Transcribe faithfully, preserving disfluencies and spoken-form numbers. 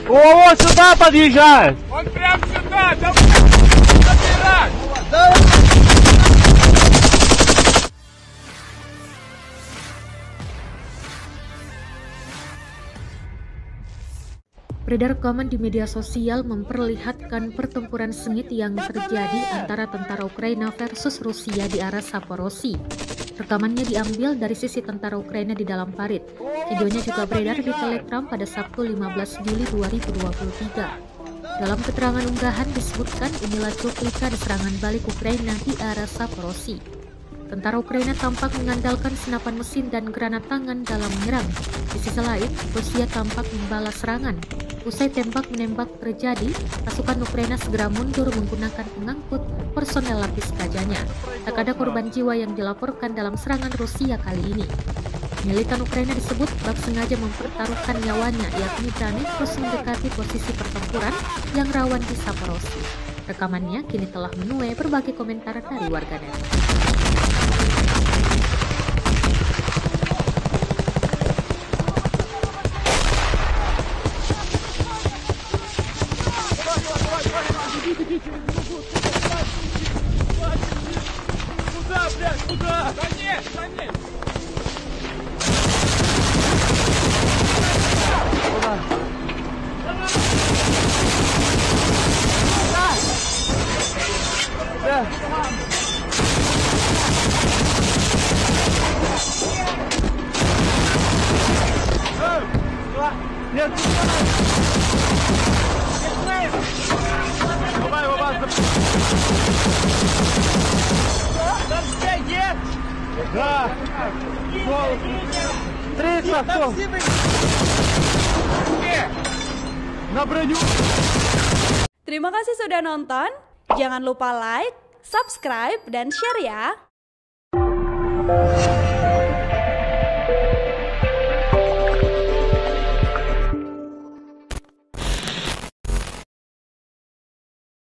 О, сюда подъезжает! Он прям сюда! Давай! Забирай! Beredar rekaman di media sosial memperlihatkan pertempuran sengit yang terjadi antara tentara Ukraina versus Rusia di arah Zaporozhye. Rekamannya diambil dari sisi tentara Ukraina di dalam parit. Videonya juga beredar di Telegram pada Sabtu lima belas Juli dua ribu dua puluh tiga. Dalam keterangan unggahan disebutkan inilah cuplikan serangan balik Ukraina di arah Zaporozhye. Tentara Ukraina tampak mengandalkan senapan mesin dan granat tangan dalam menyerang. Di sisi lain, Rusia tampak membalas serangan. Usai tembak-menembak terjadi, pasukan Ukraina segera mundur menggunakan pengangkut personel lapis bajanya. Tak ada korban jiwa yang dilaporkan dalam serangan Rusia kali ini. Militan Ukraina disebut bak sengaja mempertaruhkan nyawanya, yakni berani terus mendekati posisi pertempuran yang rawan di Zaporozhye. Rekamannya kini telah menuai berbagai komentar dari warganet. Куда, блядь, куда? Да нет, да нет! Куда? Да. Нет, давай, давай, да, триста, кто? На броню. Terima kasih sudah nonton. Jangan lupa like, subscribe, dan share ya.